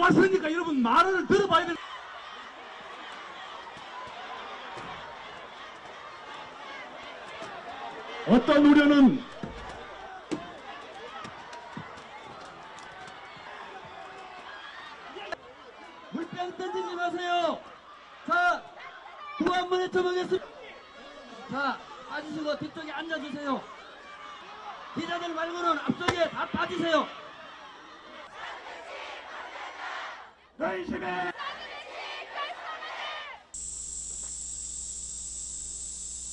왔으니까 여러분 말을 들어봐야 돼. 어떤 우려는 물병 던지지 마세요. 자, 또 한 번 해쳐보겠습니다. 자, 빠지시고 뒤쪽에 앉아주세요. 기자들 말고는 앞쪽에 다 빠지세요. 전심에